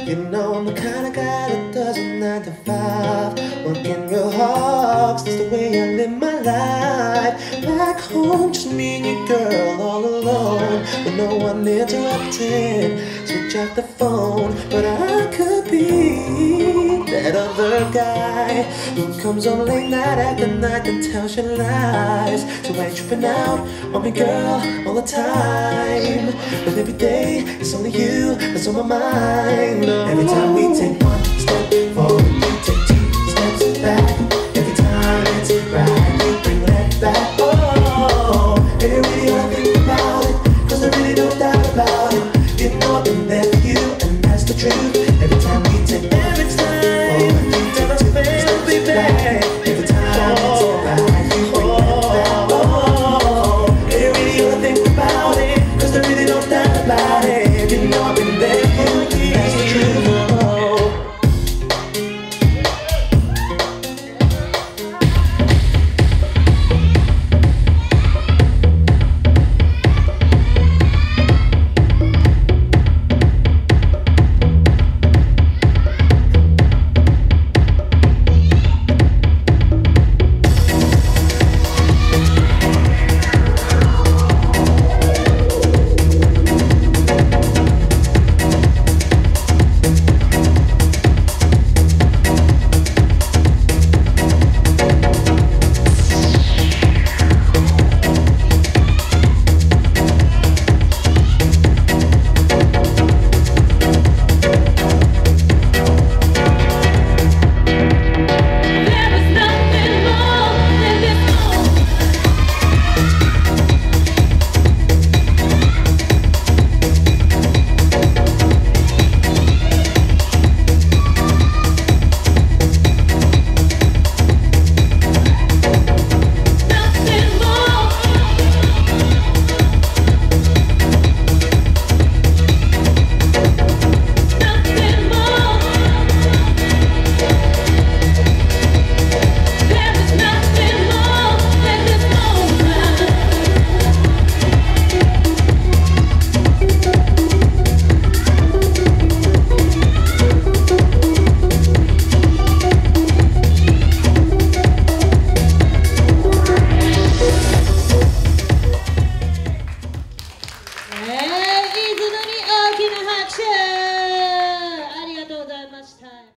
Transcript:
You know I'm the kind of guy that does a 9 to 5, working real hard, that's the way I live my life. Back home, just me and your girl all alone, with no one interrupting. Switch off the phone, but I could be that other guy who comes on late night after night and tells you lies. So I ain't tripping out on me, girl, all the time. But every day, it's only you that's on my mind. Every time we take one step forward, you take 2 steps back. Every time it's right, you bring that back. Oh, and you really ought to think about it, cause there really no doubt about it. You know I've been there for you, and that's the truth. Every time we take one step forward, you take 2 steps back. Every time it's right, you bring that back. Oh, and you really ought to think about it, cause there really no doubt about it. You know I've been there for you, that's the truth.